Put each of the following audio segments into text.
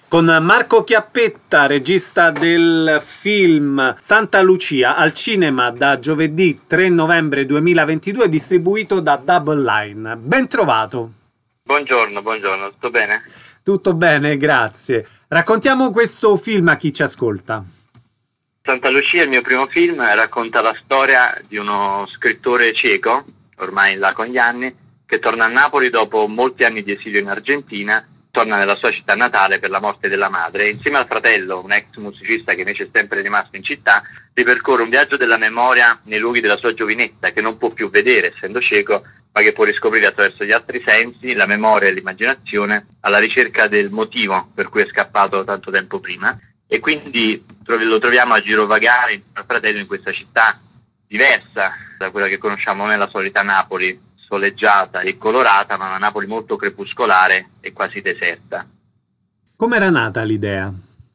con Marco Chiappetta, regista del film Santa Lucia, al cinema da giovedì 3 novembre 2022, distribuito da Double Line. Ben trovato. Buongiorno, tutto bene? Tutto bene, grazie. Raccontiamo questo film a chi ci ascolta. Santa Lucia è il mio primo film, racconta la storia di uno scrittore cieco, ormai là con gli anni, che torna a Napoli dopo molti anni di esilio in Argentina. Torna nella sua città natale per la morte della madre e insieme al fratello, un ex musicista che invece è sempre rimasto in città, ripercorre un viaggio della memoria nei luoghi della sua giovinezza che non può più vedere essendo cieco, ma che può riscoprire attraverso gli altri sensi, la memoria e l'immaginazione, alla ricerca del motivo per cui è scappato tanto tempo prima. E quindi lo troviamo a girovagare insieme al fratello in questa città diversa da quella che conosciamo nella solita Napoli, soleggiata e colorata, ma una Napoli molto crepuscolare e quasi deserta. Com'era nata l'idea?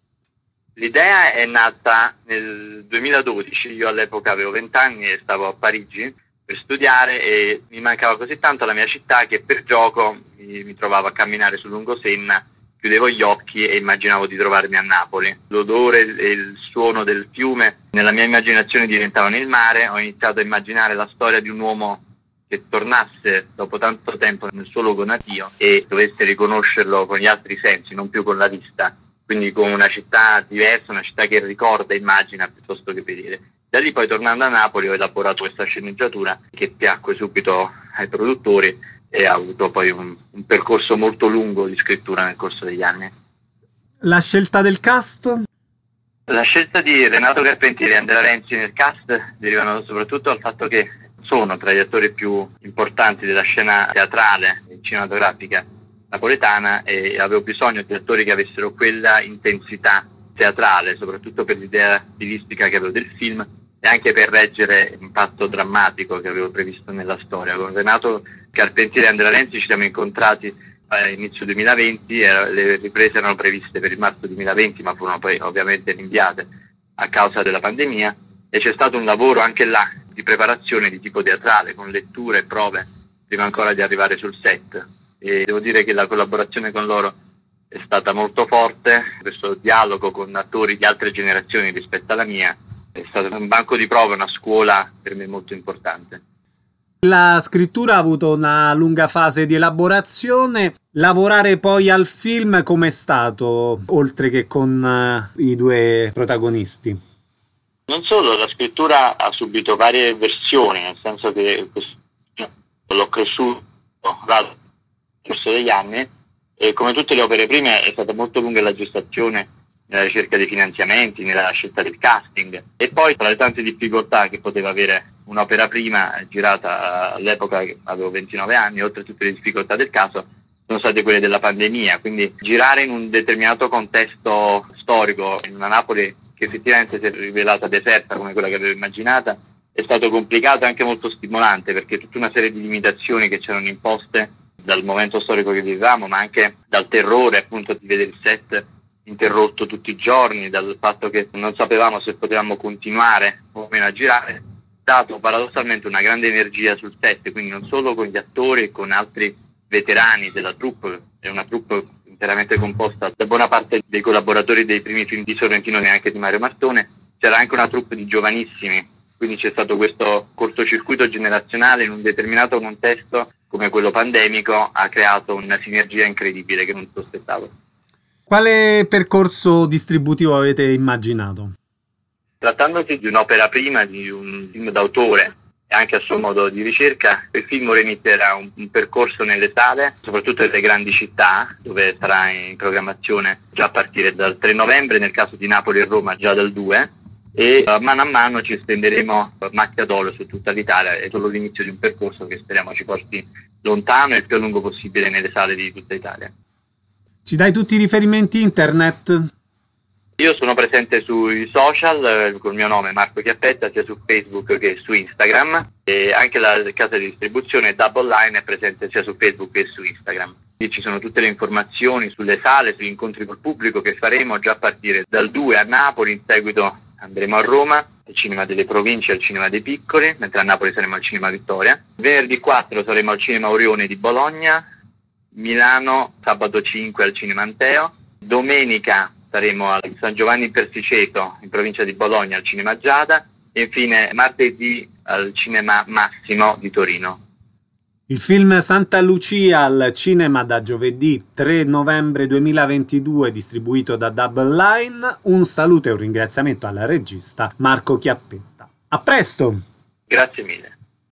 L'idea è nata nel 2012, io all'epoca avevo 20 anni e stavo a Parigi per studiare e mi mancava così tanto la mia città che per gioco mi trovavo a camminare sul Lungosenna, chiudevo gli occhi e immaginavo di trovarmi a Napoli. L'odore e il suono del fiume nella mia immaginazione diventavano il mare, ho iniziato a immaginare la storia di un uomo che tornasse dopo tanto tempo nel suo luogo natio e dovesse riconoscerlo con gli altri sensi, non più con la vista, quindi con una città diversa, una città che ricorda e immagina piuttosto che vedere. Da lì poi tornando a Napoli ho elaborato questa sceneggiatura che piacque subito ai produttori e ha avuto poi un percorso molto lungo di scrittura nel corso degli anni. La scelta del cast? La scelta di Renato Carpentieri e Andrea Renzi nel cast derivano soprattutto dal fatto che sono tra gli attori più importanti della scena teatrale e cinematografica napoletana e avevo bisogno di attori che avessero quella intensità teatrale, soprattutto per l'idea stilistica che avevo del film e anche per reggere l'impatto drammatico che avevo previsto nella storia. Con Renato Carpentieri e Andrea Renzi ci siamo incontrati a inizio 2020, le riprese erano previste per il marzo 2020 ma furono poi ovviamente rinviate a causa della pandemia e c'è stato un lavoro anche là di preparazione di tipo teatrale, con letture e prove, prima ancora di arrivare sul set. E devo dire che la collaborazione con loro è stata molto forte, questo dialogo con attori di altre generazioni rispetto alla mia è stato un banco di prove, una scuola per me molto importante. La scrittura ha avuto una lunga fase di elaborazione. Lavorare poi al film com'è stato, oltre che con i due protagonisti? Non solo, la scrittura ha subito varie versioni, nel senso che l'ho cresciuto nel corso degli anni e come tutte le opere prime è stata molto lunga la gestazione nella ricerca dei finanziamenti, nella scelta del casting e poi tra le tante difficoltà che poteva avere un'opera prima girata all'epoca avevo 29 anni, oltre a tutte le difficoltà del caso sono state quelle della pandemia, quindi girare in un determinato contesto storico in una Napoli che effettivamente si è rivelata deserta come quella che avevo immaginata, è stato complicato e anche molto stimolante perché tutta una serie di limitazioni che c'erano imposte dal momento storico che vivevamo, ma anche dal terrore appunto di vedere il set interrotto tutti i giorni, dal fatto che non sapevamo se potevamo continuare o meno a girare, dato paradossalmente una grande energia sul set, quindi non solo con gli attori e con altri veterani della troupe, è una troupe interamente composta da buona parte dei collaboratori dei primi film di Sorrentino e anche di Mario Martone, c'era anche una troupe di giovanissimi, quindi c'è stato questo cortocircuito generazionale in un determinato contesto come quello pandemico, ha creato una sinergia incredibile che non sospettavo. Quale percorso distributivo avete immaginato? Trattandosi di un'opera prima, di un film d'autore e anche a suo modo di ricerca, il film ora inizierà un percorso nelle sale, soprattutto nelle grandi città, dove sarà in programmazione già a partire dal 3 novembre, nel caso di Napoli e Roma già dal 2, e mano a mano ci estenderemo a macchia d'olio su tutta l'Italia. È solo l'inizio di un percorso che speriamo ci porti lontano e il più a lungo possibile nelle sale di tutta Italia. Ci dai tutti i riferimenti internet? Io sono presente sui social col mio nome Marco Chiappetta, sia su Facebook che su Instagram, e anche la casa di distribuzione Double Line è presente sia su Facebook che su Instagram. Qui ci sono tutte le informazioni sulle sale, sugli incontri col pubblico che faremo già a partire dal 2 a Napoli, in seguito andremo a Roma, al Cinema delle Province e al Cinema dei Piccoli, mentre a Napoli saremo al Cinema Vittoria. Venerdì 4 saremo al Cinema Orione di Bologna, Milano sabato 5 al Cinema Anteo, Domenica saremo a San Giovanni in Persiceto, in provincia di Bologna, al Cinema Giada, e infine martedì al Cinema Massimo di Torino. Il film Santa Lucia al cinema da giovedì 3 novembre 2022, distribuito da Double Line. Un saluto e un ringraziamento al regista Marco Chiappetta. A presto! Grazie mille.